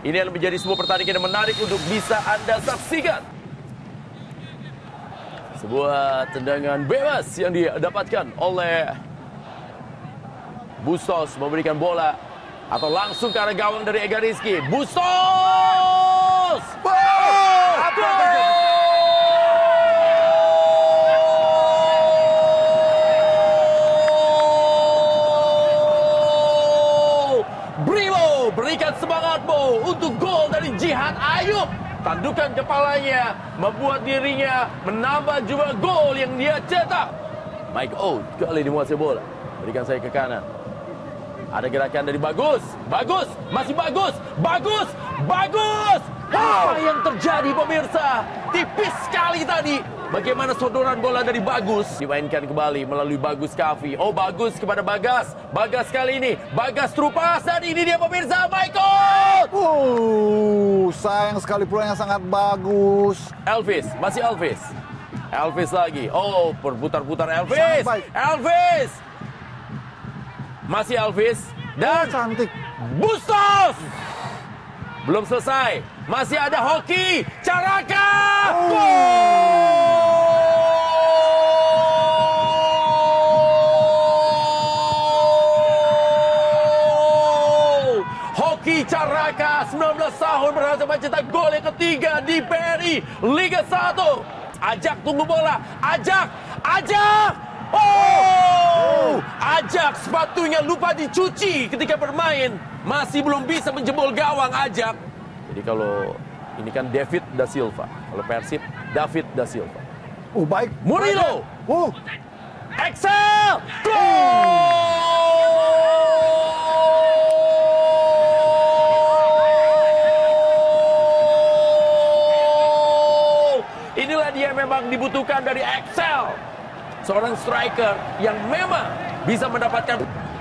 Ini akan menjadi sebuah pertandingan yang menarik untuk bisa Anda saksikan. Sebuah tendangan bebas yang didapatkan oleh Bustos, memberikan bola atau langsung ke arah gawang dari Ega Rizky. Bustos! Brimo, berikan semangatmu untuk gol dari Jihad Ayub. Tandukan kepalanya, membuat dirinya menambah jumlah gol yang dia cetak. Mike Oud kali ini menguasai bola. Berikan saya ke kanan. Ada gerakan dari Bagus. Bagus, masih Bagus. Bagus, Bagus. Apa yang terjadi pemirsa? Tipis sekali tadi. Bagaimana sodoran bola dari Bagus. Dimainkan kembali melalui Bagus Kavi. Oh, Bagus kepada Bagas. Bagas kali ini. Bagas terupas. Dan ini dia pemirsa, Michael. Sayang sekali peluang yang sangat bagus. Elvis, masih Elvis. Elvis lagi. Oh, berputar-putar Elvis. Elvis. Masih Elvis. Dan cantik. Bustos. Belum selesai. Masih ada Hoki Caraka. Hoki Caraka, 19 tahun, berhasil mencetak gol yang ketiga di BRI Liga 1. Ajak tunggu bola. Ajak. Ajak sepatunya lupa dicuci ketika bermain. Masih belum bisa menjebol gawang Ajak. Jadi kalau ini kan David da Silva. Kalau Persib, David da Silva. Baik. Murilo. Excel. Gol! Inilah dia memang dibutuhkan dari Excel. Seorang striker yang memang bisa mendapatkan